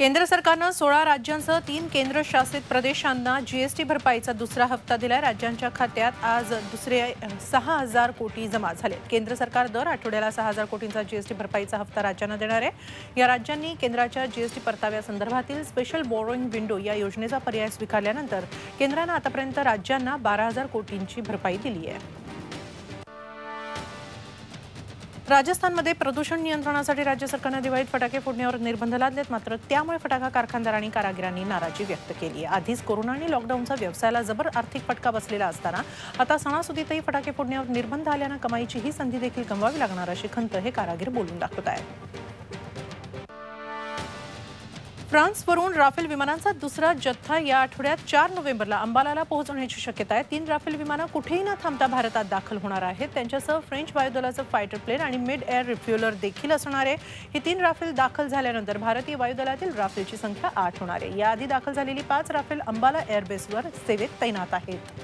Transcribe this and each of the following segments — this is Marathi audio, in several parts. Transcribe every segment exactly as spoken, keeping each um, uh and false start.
केंद्र सरकारनं सोळा राज्यांसह तीन केंद्रशासित प्रदेशांना जीएसटी भरपाईचा दुसरा हप्ता दिलाय। राज्यांच्या खात्यात आज दुसरे सहा हजार कोटी जमा झाले। केंद्र सरकार दर आठवड्याला सहा हजार कोटींचा जीएसटी भरपाईचा हप्ता राज्यांना देणार आहे। या राज्यांनी केंद्राच्या जीएसटी परताव्यासंदर्भातील स्पेशल बॉरोइंग विंडो या योजनेचा पर्याय स्वीकारल्यानंतर केंद्रानं आतापर्यंत राज्यांना बारा हजार कोटींची भरपाई दिली आहे। राजस्थानमध्ये प्रदूषण नियंत्रणासाठी राज्य सरकारने दिवाळीत फटाके फोडण्यावर निर्बंध लादलेत, मात्र त्यामुळे फटाका कारखानदार आणि कारागिरांनी नाराजी व्यक्त केली आहे। आधीच कोरोना आणि लॉकडाऊनचा व्यवसायाला जबर आर्थिक फटका बसलेला असताना आता सणासुदीतही फटाके फोडण्यावर निर्बंध आल्यानं कमाईची ही संधी देखील गमवावी लागणार अशी खंत हे कारागीर बोलून दाखवत आहेत। फ्रान्सवरून राफेल विमानांचा दुसरा जत्था या आठवड्यात चार नोव्हेंबरला अंबालाला पोहोचण्याची शक्यता आहे। तीन राफेल विमानं कुठेही न थांबता भारतात दाखल होणार आहेत। त्यांच्यासह फ्रेंच वायुदलाचं फायटर प्लेन आणि मिड एअर रिफ्युएलर देखील असणार आहे। हे तीन राफेल दाखल झाल्यानंतर भारतीय वायुदलातील राफेलची संख्या आठ होणार आहे। याआधी दाखल झालेली पाच राफेल अंबाला एअरबेसवर सेवेत तैनात आहेत।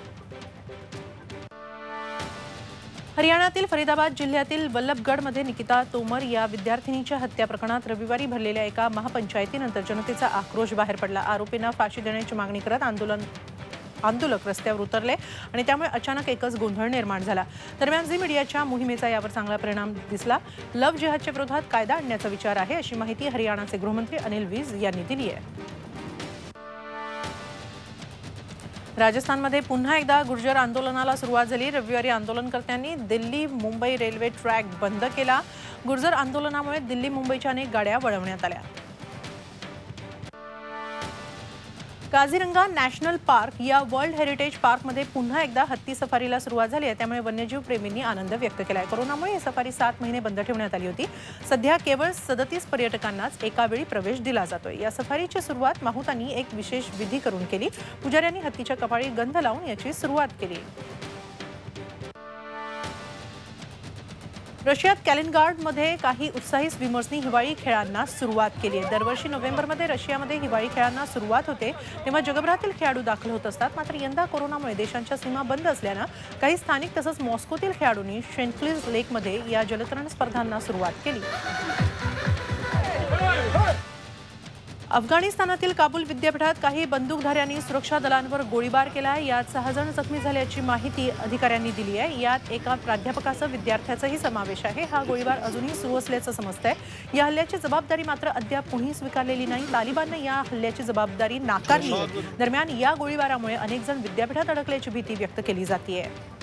हरियाणातील फरीदाबाद जिल्ह्यातील वल्लभगडमध्ये निकिता तोमर या विद्यार्थिनीच्या हत्या प्रकरणात रविवारी भरलेल्या एका महापंचायतीनंतर जनतेचा आक्रोश बाहेर पडला। आरोपींना फाशी देण्याची मागणी करत आंदोलन आंदोलक रस्त्यावर उतरले आणि त्यामुळे अचानक एकच गोंधळ निर्माण झाला। दरम्यान झी मीडियाच्या मोहिमेचा यावर चांगला परिणाम दिसला। लव्ह जिहादच्या विरोधात कायदा आणण्याचा विचार आहे अशी माहिती हरियाणाचे गृहमंत्री अनिल विज यांनी दिली आहे। राजस्थानमध्ये पुन्हा एकदा गुर्जर आंदोलनाला सुरुवात झाली। रविवारी आंदोलनकर्त्यांनी दिल्ली मुंबई रेल्वे ट्रॅक बंद केला। गुर्जर आंदोलनामुळे दिल्ली मुंबईच्या अनेक गाड्या वळवण्यात आल्या। काझीरंगा नॅशनल पार्क या वर्ल्ड हेरिटेज पार्कमध्ये पुन्हा एकदा हत्ती सफारीला सुरुवात झाली आहे। त्यामुळे वन्यजीव प्रेमींनी आनंद व्यक्त केला आहे। कोरोनामुळे ही सफारी सात महिने बंद ठेवण्यात आली होती। सध्या केवळ सदतीस पर्यटकांनाच एका वेळी प्रवेश दिला जातोय। या सफारीची सुरुवात माहुतांनी एक विशेष विधी करून केली। पुजाऱ्यांनी हत्तीच्या कपाळी गंध लावून याची सुरुवात केली। रशियात कॅलिनग्राडमध्ये काही उत्साही स्विमर्सनी हिवाळी खेळांना सुरुवात केली आहे। दरवर्षी नोव्हेंबरमध्ये रशियामध्ये हिवाळी खेळांना सुरुवात होते, तेव्हा जगभरातील खेळाडू दाखल होत असतात। मात्र यंदा कोरोनामुळे देशांच्या सीमा बंद असल्यानं काही स्थानिक तसंच मॉस्कोतील खेळाडूंनी शेंटफ्लिज लेकमध्ये या जलतरण स्पर्धांना सुरुवात केली। अफगाणिस्तानातील काबूल विद्यापीठात काही बंदूकधाऱ्यांनी सुरक्षा दलांवर गोळीबार केला आहे। यात सहा जण जखमी झाल्याची माहिती अधिकाऱ्यांनी दिली आहे। यात एका प्राध्यापकासह विद्यार्थ्याचाही समावेश आहे। हा गोळीबार अजूनही सुरू असल्याचं समजतंय। या हल्ल्याची जबाबदारी मात्र अद्याप कोणी स्वीकारलेली नाही। तालिबानने या हल्ल्याची जबाबदारी नाकारली आहे। दरम्यान या गोळीबारामुळे अनेक जण विद्यापीठात अडकल्याची भीती व्यक्त केली जाते।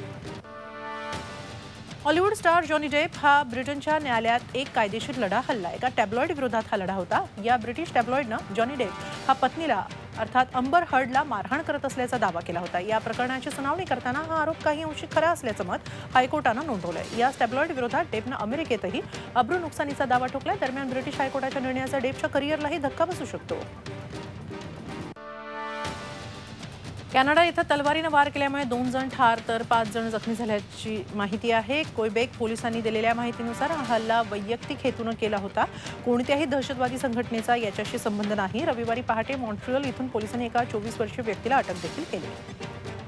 हॉलिवूड स्टार जॉनी डेप हा ब्रिटनच्या न्यायालयात एक कायदेशीर लढा हल्ला। एका टॅब्लॉइड विरोधात हा लढा होता। या ब्रिटिश टॅब्लॉइडनं जॉनी डेप हा पत्नीला अर्थात अंबर हर्डला मारहाण करत असल्याचा दावा केला होता। या प्रकरणाची सुनावणी करताना हा आरोप काही अंशी खरा असल्याचं मत हायकोर्टानं नोंदवलंय। या टॅब्लॉइड विरोधात डेपनं अमेरिकेतही अब्रू नुकसानीचा दावा ठोकलाय। दरम्यान ब्रिटिश हायकोर्टाच्या निर्णयाचा डेपच्या करिअरलाही धक्का बसू शकतो। कॅनडा इथं तलवारीनं वार केल्यामुळे दोन जण ठार तर पाच जण जखमी झाल्याची माहिती आहे। क्वेबेक पोलिसांनी दिलेल्या माहितीनुसार हा हल्ला वैयक्तिक हेतूनं केला होता। कोणत्याही दहशतवादी संघटनेचा याच्याशी संबंध नाही। रविवारी पहाटे मॉन्ट्रियल इथून पोलिसांनी एका चोवीस वर्षीय व्यक्तीला अटक देखील केली।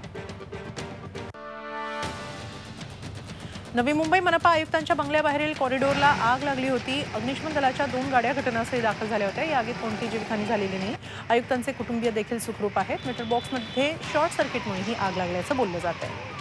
नवी मुंबई मनपा आयुक्तांच्या बंगल्याबाहेरील कॉरिडॉरला आग लागली होती। अग्निशमन दलाच्या दोन गाड्या घटनास्थळी दाखल झाल्या होत्या। या आगीत कोणतीही जीवितहानी झालेली नाही। आयुक्तांचे कुटुंबीय देखील सुखरूप आहेत। मीटर बॉक्समध्ये शॉर्ट सर्किटमुळे ही आग लागल्याचं बोललं जात आहे।